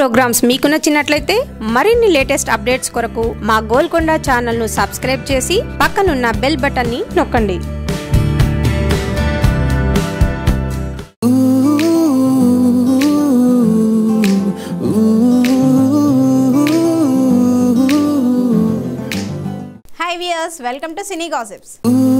Programmes మీకు నచ్చినట్లయితే మరిన్ని లేటెస్ట్ అప్డేట్స్ కొరకు మా గోల్కొండ ఛానల్ ను సబ్స్క్రైబ్ చేసి పక్కనున్న బెల్ బటన్ ని నొక్కండి. Hi viewers, welcome to cine gossips.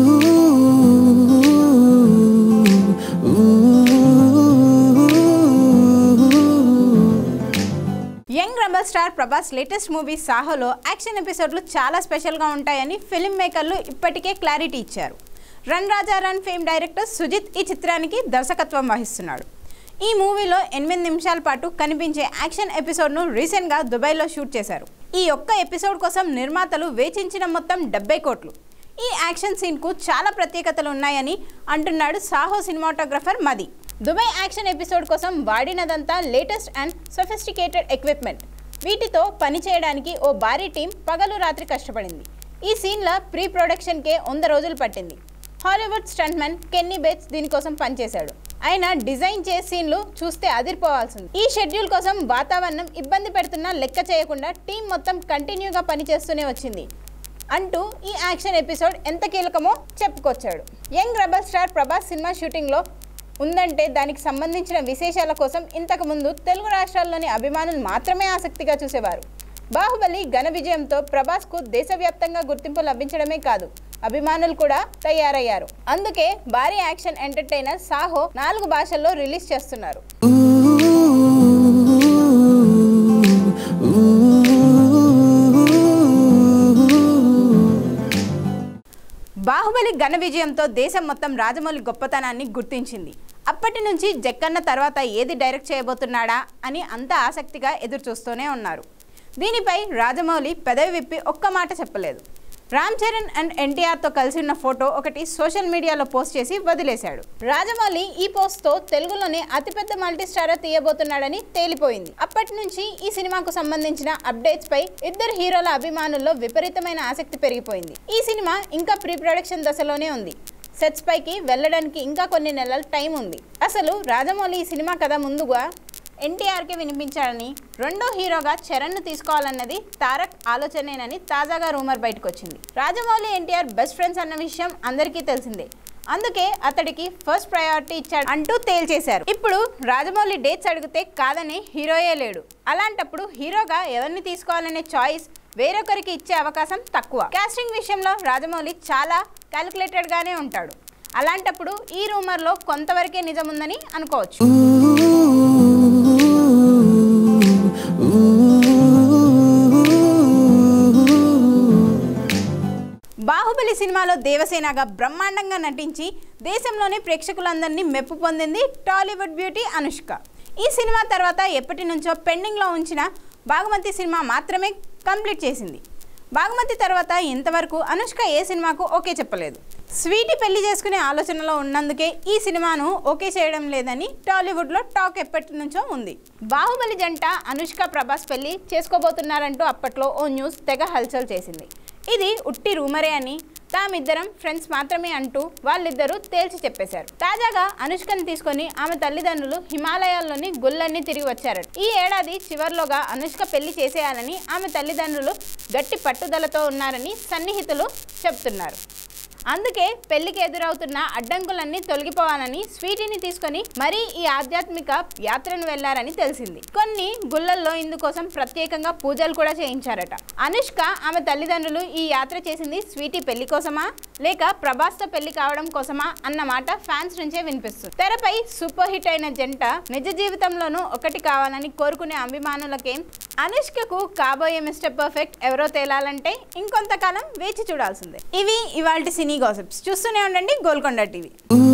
Young rebel star Prabhas latest movie సాహోలో యాక్షన్ ఎపిసోడ్లు చాలా స్పెషల్గా ఉంటాయని ఫిల్మ్ మేకర్లు ఇప్పటికే క్లారిటీ ఇచ్చారు. Run Raja run fame director Sujeeth ఈ చిత్రానికి దర్శకత్వం వహిస్తున్నాడు. ఈ మూవీలో 8 నిమిషాల పాటు కనిపించే యాక్షన్ ఎపిసోడ్ను రీసెంట్గా దుబాయ్లో షూట్ చేశారు. ఈ ఒక్క ఎపిసోడ్ కోసం నిర్మాతలు వేచించిన మొత్తం 70 కోట్లు. ఈ యాక్షన్ సీన్కు చాలా ప్రత్యేకతలు ఉన్నాయని అంటున్నాడు Saaho cinematographer Madhi. Dubai action episode కోసం వాడినదంతా లేటెస్ట్ అండ్ సొఫిస్టికేటెడ్ ఎక్విప్మెంట్. వీటితో పనిచేయడానికి ఓ భారీ టీం పగలు రాత్రి కష్టపడింది. ఈ సీన్ల ప్రీ ప్రొడక్షన్కే 100 రోజులు పట్టింది. హాలీవుడ్ స్టంట్మెన్ కెన్నీ బేట్స్ దీనికోసం పనిచేశాడు. ఆయన డిజైన్ చేసే సీన్లు చూస్తే అదిరిపోవాల్సింది. ఈ షెడ్యూల్ కోసం వాతావరణం ఇబ్బంది పెడుతున్నా లెక్క చేయకుండా టీం మొత్తం కంటిన్యూగా పనిచేస్తూనే వచ్చింది అంటూ ఈ యాక్షన్ ఎపిసోడ్ ఎంత కీలకమో చెప్పుకొచ్చాడు. Young rebel star Prabhas cinema షూటింగ్లో ఉందంటే దానికి సంబంధించిన విశేషాల కోసం ఇంతకుముందు తెలుగు రాష్ట్రాల్లోని అభిమానులు మాత్రమే ఆసక్తిగా చూసేవారు. బాహుబలి ఘన విజయంతో ప్రభాస్కు దేశవ్యాప్తంగా గుర్తింపు లభించడమే కాదు, అభిమానులు కూడా తయారయ్యారు. అందుకే భారీ యాక్షన్ ఎంటర్టైనర్ సాహో 4 భాషల్లో రిలీజ్ చేస్తున్నారు. బాహుబలి ఘన విజయంతో దేశం మొత్తం రాజమౌళి గొప్పతనాన్ని గుర్తించింది. అప్పటి నుంచి జక్కన్న తర్వాత ఏది డైరెక్ట్ చేయబోతున్నాడా అని అంత ఆసక్తిగా ఎదురు చూస్తూనే ఉన్నారు. దీనిపై రాజమౌళి పెదవి విప్పి ఒక్క మాట చెప్పలేదు. రామ్ చరణ్ అండ్ ఎన్టీఆర్తో కలిసి ఉన్న ఫోటో ఒకటి సోషల్ మీడియాలో పోస్ట్ చేసి వదిలేశాడు. రాజమౌళి ఈ పోస్ట్తో తెలుగులోనే అతిపెద్ద మల్టీస్టారర్ తీయబోతున్నాడని తేలిపోయింది. అప్పటి నుంచి ఈ సినిమాకు సంబంధించిన అప్డేట్స్ పై ఇద్దరు హీరోల అభిమానుల్లో విపరీతమైన ఆసక్తి పెరిగిపోయింది. ఈ సినిమా ఇంకా ప్రీ ప్రొడక్షన్ దశలోనే ఉంది. సెట్స్ పైకి వెళ్ళడానికి ఇంకా కొన్ని నెలల టైం ఉంది. అసలు రాజమౌళి ఈ సినిమా కథ ముందుగా ఎన్టీఆర్కి వినిపించాడని, రెండో హీరోగా చరణ్ను తీసుకోవాలన్నది తారక్ ఆలోచనేనని తాజాగా రూమర్ బయటకు వచ్చింది. రాజమౌళి ఎన్టీఆర్ బెస్ట్ ఫ్రెండ్స్ అన్న విషయం అందరికీ తెలిసిందే. అందుకే అతడికి ఫస్ట్ ప్రయారిటీ ఇచ్చాడు అంటూ తేల్చేశారు. ఇప్పుడు రాజమౌళి డేట్స్ అడిగితే కాదనే హీరోయే లేడు. అలాంటప్పుడు హీరోగా ఎవరిని తీసుకోవాలనే చాయిస్ వేరొకరికి ఇచ్చే అవకాశం తక్కువ. కాస్టింగ్ విషయంలో రాజమౌళి చాలా క్యాలిక్యులేటెడ్ గానే ఉంటాడు. అలాంటప్పుడు ఈ రూమర్లో కొంతవరకే నిజముందని అనుకోవచ్చు. బాహుబలి సినిమాలో దేవసేనగా బ్రహ్మాండంగా నటించి దేశంలోని ప్రేక్షకులందరినీ మెప్పు పొందింది టాలీవుడ్ బ్యూటీ అనుష్క. ఈ సినిమా తర్వాత ఎప్పటి నుంచో పెండింగ్లో ఉంచిన బాగుమతి సినిమా మాత్రమే కంప్లీట్ చేసింది. బాగుమతి తర్వాత ఇంతవరకు అనుష్క ఏ సినిమాకు ఓకే చెప్పలేదు. స్వీటీ పెళ్లి చేసుకునే ఆలోచనలో ఉన్నందుకే ఈ సినిమాను ఓకే చేయడం లేదని టాలీవుడ్లో టాక్ ఎప్పటి నుంచో ఉంది. బాహుబలి జంట అనుష్క ప్రభాస్ పెళ్లి చేసుకోబోతున్నారంటూ అప్పట్లో ఓ న్యూస్ తెగ హల్చల్ చేసింది. ఇది ఉట్టి రూమరే అని, తామిద్దరం ఫ్రెండ్స్ మాత్రమే అంటూ వాళ్ళిద్దరూ తేల్చి చెప్పేశారు. తాజాగా అనుష్కని తీసుకొని ఆమె తల్లిదండ్రులు హిమాలయాల్లోని గుళ్ళన్నీ తిరిగి వచ్చారట. ఈ ఏడాది చివర్లోగా అనుష్క పెళ్లి చేసేయాలని ఆమె తల్లిదండ్రులు గట్టి పట్టుదలతో ఉన్నారని సన్నిహితులు చెబుతున్నారు. అందుకే పెళ్లికి ఎదురవుతున్న అడ్డంకులన్నీ తొలగిపోవాలని స్వీటీని తీసుకొని మరీ ఈ ఆధ్యాత్మిక యాత్రను వెళ్లారని తెలిసింది. కొన్ని గుళ్ళల్లో ఇందుకోసం ప్రత్యేకంగా పూజలు కూడా చేయించారట. అనుష్క ఆమె తల్లిదండ్రులు ఈ యాత్ర చేసింది స్వీటీ పెళ్లి కోసమా లేక ప్రభాస్తో పెళ్లి కావడం కోసమా అన్న మాట ఫ్యాన్స్ నుంచే వినిపిస్తుంది. తెరపై సూపర్ హిట్ అయిన జంట నిజ జీవితంలోనూ ఒకటి కావాలని కోరుకునే అభిమానులకేం అనుష్కకు కాబోయే మిస్టర్ పర్ఫెక్ట్ ఎవరో తేలాలంటే ఇంకొంతకాలం వేచి చూడాల్సిందే. ఇవి ఇవాల్టి సినీ గాసిప్స్. చూస్తూనే ఉండండి గోల్కొండ టీవీ.